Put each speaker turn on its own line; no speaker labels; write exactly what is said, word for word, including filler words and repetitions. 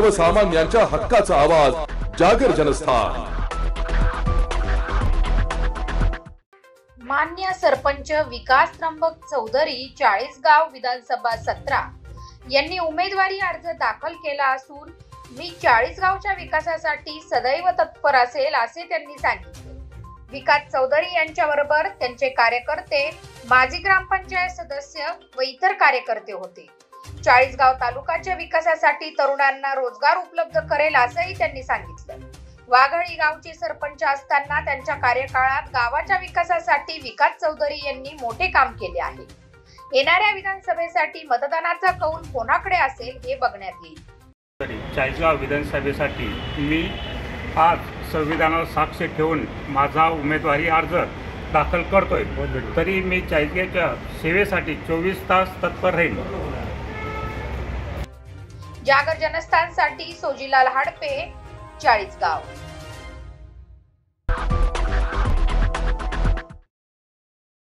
सर्वसामान्यांच्या हक्काचा आवाज जागर जनस्थान।
मान्य सरपंच विकास त्र्यंबक चौधरी चाळीसगाव विधानसभा सतरा यांनी उमेदवारी अर्ज दाखल केला असून मी चाळीसगावच्या विकासासाठी सदैव तत्पर असेल असे त्यांनी सांगितले। विकास चौधरी यांच्याबरोबर त्यांचे कार्यकर्ते, माजी ग्रामपंचायत सदस्य व इतर कार्यकर्ते होते। चाळीसगाव तालुक्याच्या विकासासाठी तरुणांना रोजगार उपलब्ध करेल असंही त्यांनी सांगितलं। वाघळी गावचे सरपंच असताना त्यांच्या कार्यकाळात गावाच्या विकासासाठी विकास चौधरी यांनी मोठे काम केले आहे। येणाऱ्या विधानसभेसाठी मतदानाचा कौल कोणाकडे असेल हे बघण्यात येईल।
चाळीसगाव विधानसभेसाठी मी आज संविधानावर साक्ष ठेवून माझा उमेदवारी अर्ज दाखल करतोय, तरी मी चाळीसगावच्या सेवेसाठी चोवीस तास तत्पर राहील।
जागर जनस्थानसाठी सोजीलाल हाडपे, चाळीसगाव।